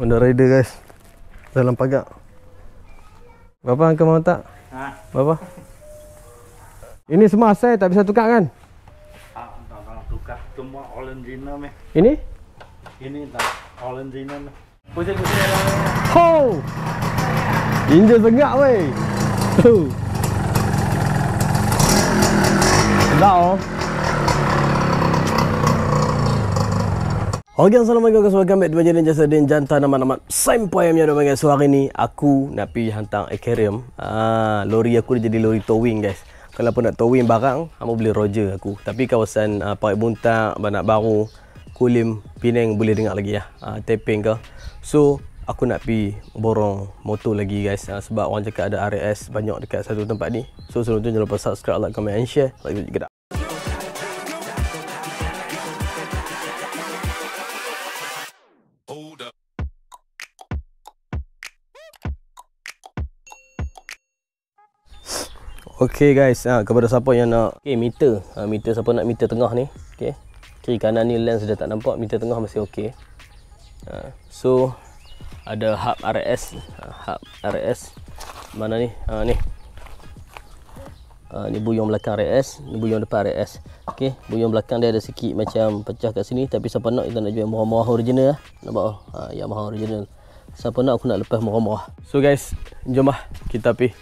Honda Rider guys, dalam pagar. Berapa angka mau tak? Berapa? Ini semua saya tak bisa tukar kan? Tak tukar, cuma Olendina meh. Ini? Ini tak Olendina meh. Pusing. Ho! Injil sengak weh. Sedap oh. Okay, assalamualaikum guys, welcome back to Bajaran Jasa dan Jantan nama-nama sampai yang ada guys. So hari ni aku nak pergi hantar aquarium. Lori aku dah jadi lori towing guys. Kalau pun nak towing barang, kamu boleh Roger aku. Tapi kawasan Parit Buntak, Bandar Baru, Kulim, Penang boleh dengar lagi ya. Tapping ke. So aku nak pergi borong motor lagi guys. Sebab orang cakap ada RS banyak dekat satu tempat ni. So sebelum tu jangan lupa subscribe, like, comment and share. Like juga dah. Okay guys, kepada siapa yang nak meter, meter siapa nak meter tengah ni, okay. Kiri kanan ni lens dah tak nampak, meter tengah masih okey. So ada hub RS, mana ni? Ni. Ni buyung belakang RS, ni buyung depan RS. Okey, buyung belakang dia ada sikit macam pecah kat sini, tapi siapa nak kita nak jual murah-murah original lah. Nampak Yamaha original. Siapa nak aku nak lepas murah-murah. So guys, jom lah kita pergi.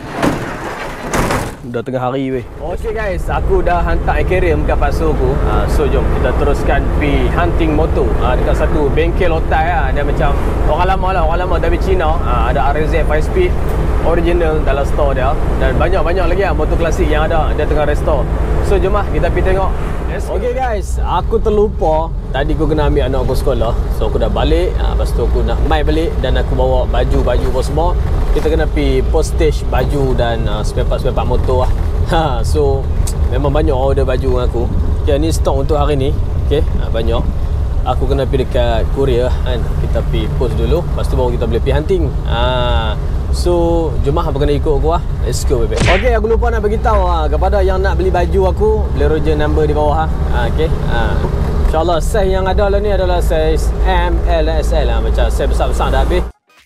Dah tengah hari weh. Okay guys, aku dah hantar aquarium kat pasu aku. So jom kita teruskan pergi hunting motor dekat satu bengkel hotel lah. Dia macam orang lama lah, orang lama dari Cina. Ada RZ 5 speed original dalam store dia. Dan banyak-banyak lagi lah motor klasik yang ada. Dia tengah restore. So jom lah kita pergi tengok. Okay guys, aku terlupa tadi aku kena ambil anak aku sekolah. So aku dah balik, lepas tu aku nak mai balik. Dan aku bawa baju-baju apa semua. Kita kena pergi postage baju dan spare part motor lah. So memang banyak order baju dengan aku. Okay, ni stok untuk hari ni. Okay, banyak. Aku kena pergi dekat courier kan. Kita pergi post dulu, lepas tu baru kita boleh pergi hunting. So jom lah, apa kena ikut aku lah. Let's go baby. Okay, aku lupa nak beritahu kepada yang nak beli baju aku, boleh roger number di bawah. Okay, InsyaAllah size yang ada lah ni adalah size M, L dan SL lah. Macam size besar-besar dah habis.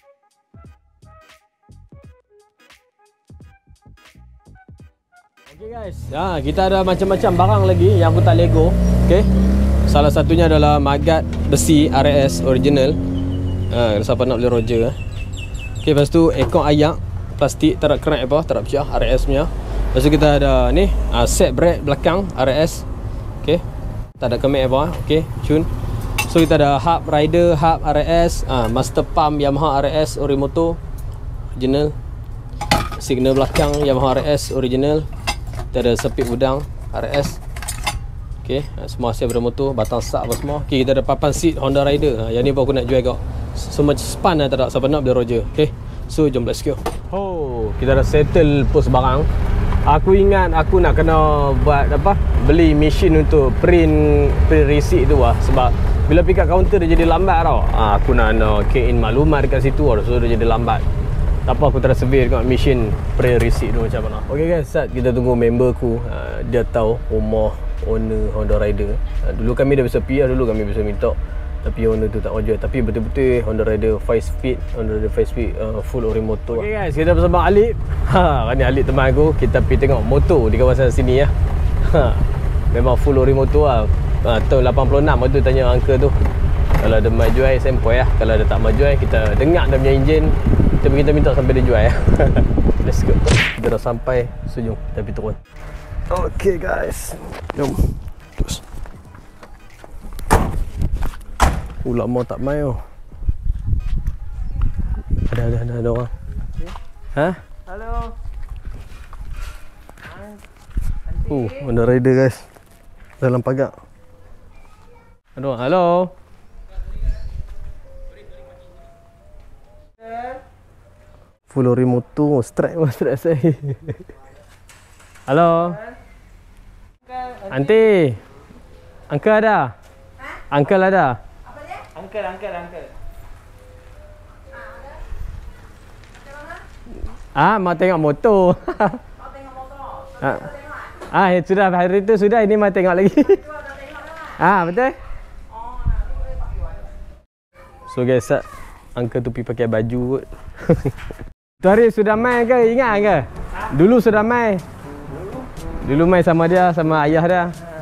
Okay guys, kita ada macam-macam barang lagi yang aku tak lego. Okay, salah satunya adalah magat besi RS original. Siapa nak beli Roger. Okay, lepas tu ekor ayak plastik, tak ada crack apa, tak ada pecah, RS punya. Lepas tu kita ada ni set brake belakang RS. Okay, tak ada kemek apa. Okay, cun. So kita ada hub rider, hub RS, master pump Yamaha RS Orimoto original. Signal belakang Yamaha RS original. Kita ada sepit udang RS. Okay, semua hasil bermotor, batang sak apa semua. Okay, kita ada papan seat Honda Rider. Yang ni pun aku nak jual kau. So macam span lah, tak ada siapa nak beli Roger. Okay, so jom let's go. Kita dah settle post barang. Aku ingat aku nak kena buat apa, beli mesin untuk print receipt tu lah. Sebab bila pick up counter dia jadi lambat tau. Aku nak key in maklumat dekat situ lah. So dia jadi lambat. Tak apa, aku tersurvey dekat mesin pre-receipt tu macam mana. Okay guys, saat kita tunggu member aku, dia tahu rumah owner Honda Rider. Dulu kami dah bisa pergi lah, dulu kami bisa minta. Tapi owner tu tak mau jual. Tapi betul-betul Honda Rider 5 speed, Honda Rider 5 speed full Orimoto. Okay guys, kita bersama Alip. Ni Alip teman aku. Kita pergi tengok motor di kawasan sini ya. Memang full Orimoto lah. Tahun 86 waktu tanya uncle tu. Kalau ada mau jual, sempoi lah. Kalau ada tak mau jual, kita dengar dia punya enjin. Kita minta sampai dia jual ya. Let's go. Kita dah sampai, so jom kita pergi turun. Okay guys, jom terus. Lama tak main oh. Ada orang. Halo. Honda Rider guys, dalam pagar. Ada orang. Halo. Full Orimoto, strike saya. Halo. Aunty. Uncle ada? Uncle ada? Apa dia? Uncle. Mau tengok motor. Mau tengok motor. Sudah hari itu sudah, ini mau tengok lagi. Betul. Betul. So guys, Uncle tu pergi pakai baju kot. Tu hari sudah main ke? Ingat ke? Dulu sudah main. Dulu main sama dia, sama ayah dia.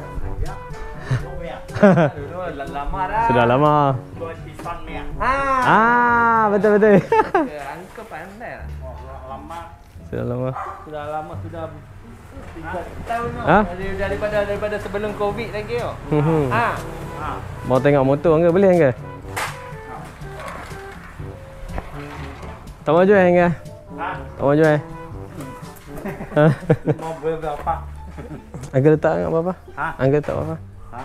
Dulu lama dah. Sudah lama. Betul. Uncle pandai lah. Sudah lama. Sudah lama, sudah 3 tahun Ha? daripada sebelum Covid lagi oh. Mau tengok motor Angga boleh Angga? Tak mau jual Angga? Tak mau jual? Mau beli berapa? Angga letak apa-apa? Ha? Angga letak apa-apa? Ha?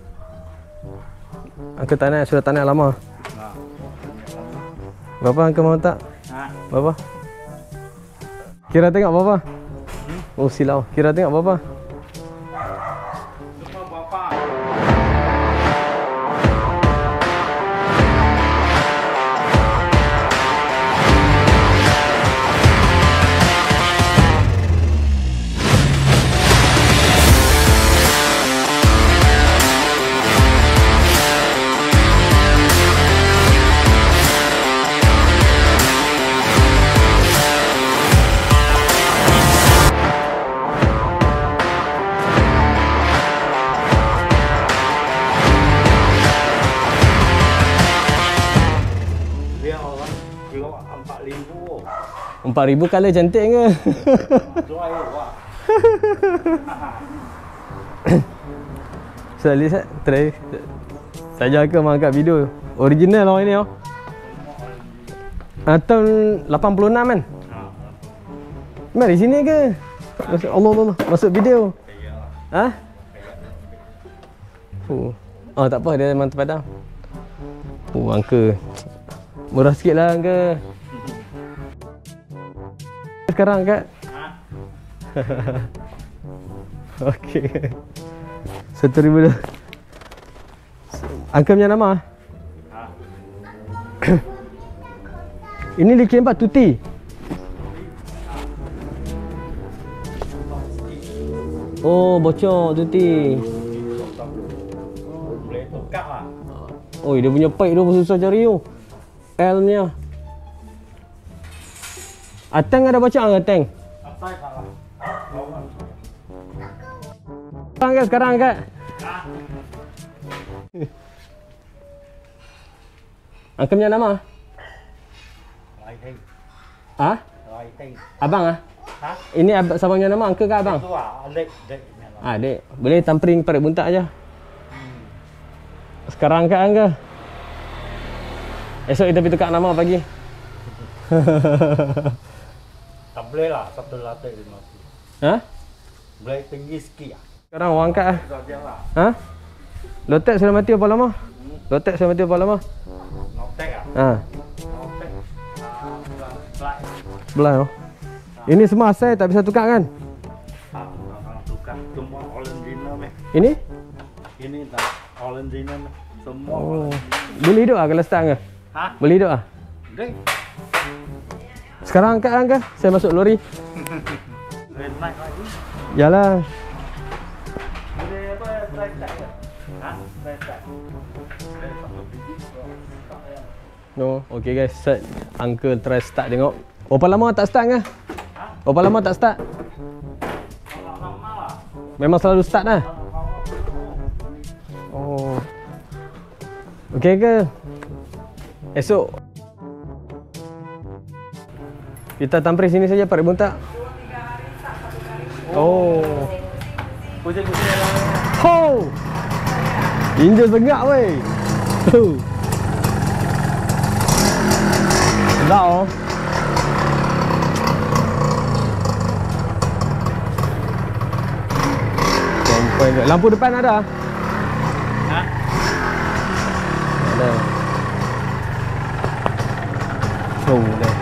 Angga tak naik, sudah tak naik lama. Berapa Angga mau letak? Ha? Berapa? Kira tengok berapa? Oh silau. Kira tengok berapa? Cuma berapa? Dia orang kilo 4.000. 4,000 colour cantik ke? Jual wah. Sekali saya try. Saya ke mangkat video. Original lah ini oh. Tahun 86 kan? Mari sini ke? Allah. Masuk video. Ha? Oh tak apa dia memang terpadam. Angka. Murah sikit lah Angka. Sekarang Kak. Okey. 1,000 dah. Angka punya nama? Ini Likin 4 Tuti. Oh, bocor Tuti. Boleh tukar lah. Oh, dia punya pipe tu susah cari tu. L-nya. Ateng ada baca enggak Ateng? Atai salah. Sekarang Kak. Angka punya nama? Lighting. Ha? Lighting. Abang ah? Ha? Ini siapa punya nama? Angka ke abang? Itu ah, dek. Ah, dek. Boleh tampering parit buntak aja. Sekarang Kak Angka. Esok kita pergi tukar nama pagi. Tak boleh lah, satu latte 50. Ha? Boleh tinggi sikit lah. Sekarang orang Kak ah. Saja lah. Ha? Lotek sudah mati berapa lama? Lotek sudah mati berapa lama? Notek ah. Ha. Notek. Black. Belah oh. Ini semua asal tak bisa tukar kan? Orang tukar semua Olendina meh. Ini? Ini tak Olendina meh. Semua. Oh. Boleh hidup ah kalau start ke? Ha? Boleh hidup ah? Dek. Sekarang angkat angkat. Saya masuk lori. Naik lagi. Yalah. Boleh apa? Try start ke? Ha? Try start. No, okay guys, set Uncle try start tengok. Berapa lama tak start ke? Berapa lama tak start? Lama lah. Memang selalu start lah. Oh. Okay ke? Esok kita tampris sini saja parit buntak. Oh. Kucing-kucing yang Ho! Injil sengak weh. Sedap oh. Lampu depan ada? Ha? Ada. Oh, dah.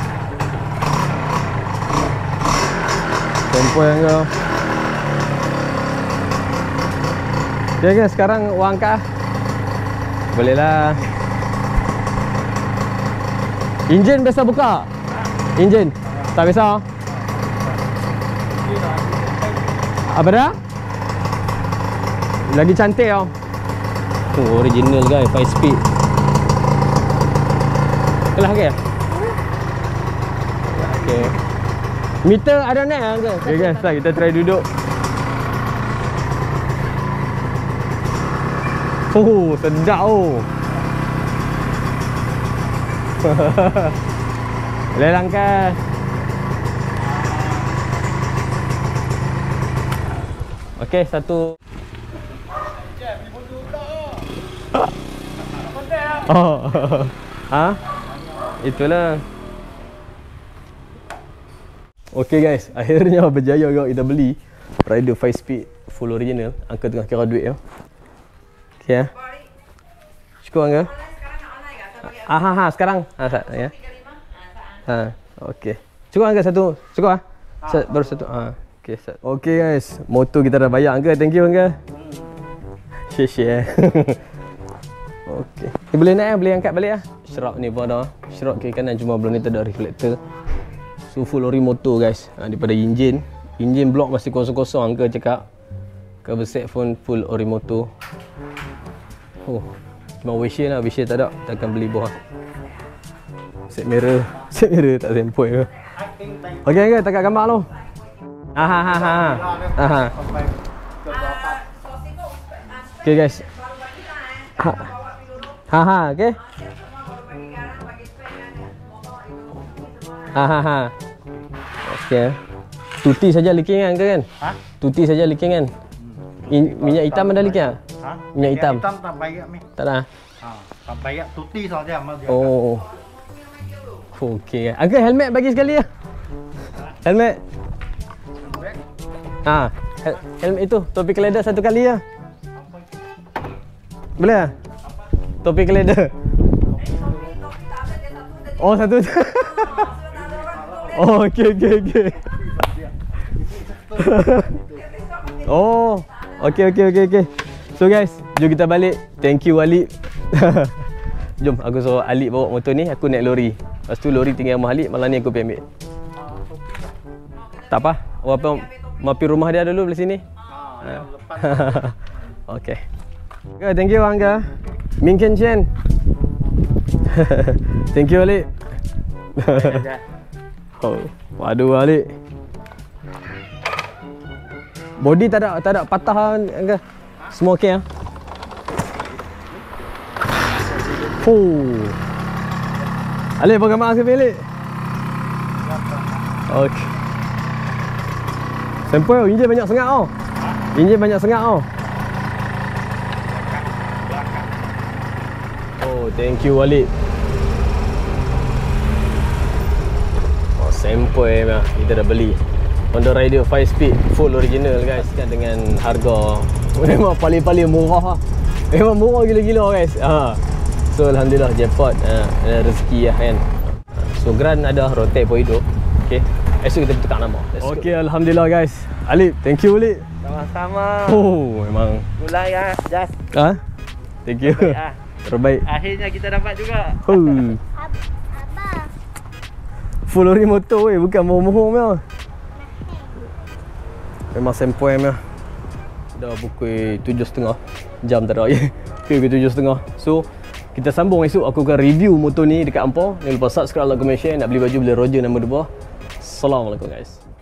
Tempoh yang kau. Okay guys, sekarang wang kah? Boleh lah. Enjin biasa buka? Enjin? Tak biasa? Apa dah? Lagi cantik tau. Oh, original guys, 5 speed. Sebelah ke? Okay. Meter ada naik ke? Okay guys, kita try duduk. Oh, sedap oh. Boleh langkah. Okey, satu. Oh. Ha? Itulah. Okey guys, akhirnya berjaya juga kita beli Raider 5 speed full original. Angka tengah kira duit ya. Okey ya. Cukup angka? Sekarang. Ya. Okey. Cukup angka satu. Cukup ah? Baru satu. Okey, okey guys, motor kita dah bayar angka. Thank you angka. Share. Okey. Ni boleh naik, boleh angkat balik ah. Shrub ni pun ada. Shrub kiri kanan cuma belum ni tak ada reflektor. So full ori motor guys. Daripada enjin block masih kosong-kosong angka cakap. Cover set pun full ori motor. Oh, cuma windshield lah, windshield tak ada. Kita akan beli bawah. Set mirror tak sempoi ke. Okey angka, takat gambar lu. Okay guys. Okay. Okay. Tuti saja leaking kan? Tuti saja leaking kan? Minyak hitam ada leaking ah? Minyak hitam. Hitam tak banyak ni. Tak ada. Tak banyak tuti saja amal dia. Oh. Okey. Angkat helmet bagi sekali ya. Helmet. Helmet itu, topi keleda satu kali ya. Boleh ah? Topi keleda. Oh, satu. Oh, okey. Oh, okey. So guys, jom kita balik. Thank you Alip. Jom aku suruh Alip bawa motor ni, aku naik lori. Lepas tu lori tinggal rumah Alip, malam ni aku pergi ambil. Tak apa. Apa mapi rumah dia dulu belah sini. Okey. Okay, thank you Angga. Mingken Chen. Thank you Alip. Oh, waduh Alip. Body tak ada patah Angga. Semua okey ah. Alip pakai mask ke Alip? Okey. Sampel enjin banyak sengak oh. Enjin banyak sengak oh. Oh, thank you Alip. Oh, sampel mah kita dah beli Honda Raider 5 speed full original guys kan, dengan harga memang paling-paling murah lah. Memang murah gila-gila guys. So alhamdulillah jackpot rezeki lah kan. So Grand ada, rotate pun hidup. Okey. Esok kita tukar nama. Okey, alhamdulillah guys. Alip, thank you Alip. Sama-sama. Oh, memang Mulai ya, Jas. Thank you. Terbaik. Akhirnya kita dapat juga. Abah. Full ori motor weh, bukan mohon-mohon meh. Memang sempoi meh. Dah pukul 7.30. Jam tak ada lagi. Pukul 7.30. So, kita sambung esok. Aku akan review motor ni dekat hampa. Jangan lupa subscribe, like, comment, share. Nak beli baju boleh Roger nombor 2. Assalamualaikum guys.